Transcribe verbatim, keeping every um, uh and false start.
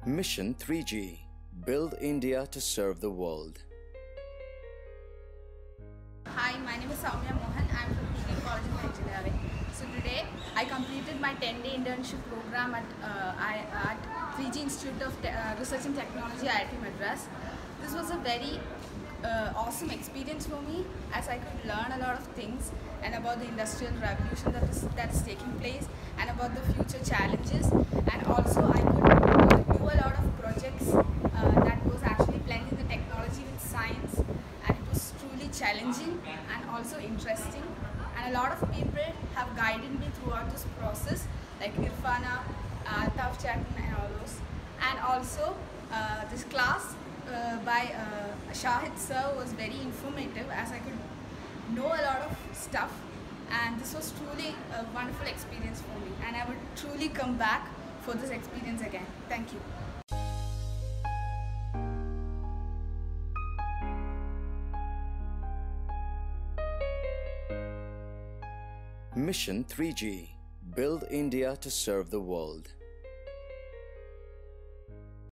Mission three G. Build India to serve the world. Hi, my name is Saumya. I am from T K M College of Engineering. So today I completed my ten day internship program at, uh, I, at three G Institute of Te uh, Research and Technology, I I T Madras. This was a very uh, awesome experience for me, as I could learn a lot of things and about the industrial revolution that is that is taking place, and about the future challenges, and also I could uh, do a lot of projects uh, that was actually blending the technology with science, and it was truly challenging and also interesting. And a lot of people have guided me throughout this process, like Irfana, uh, Tav Chatan, and all those. And also uh, this class uh, by uh, Sahid sir was very informative, as I could know a lot of stuff, and this was truly a wonderful experience for me, and I would truly come back for this experience again. Thank you. Mission three G. Build India to serve the world.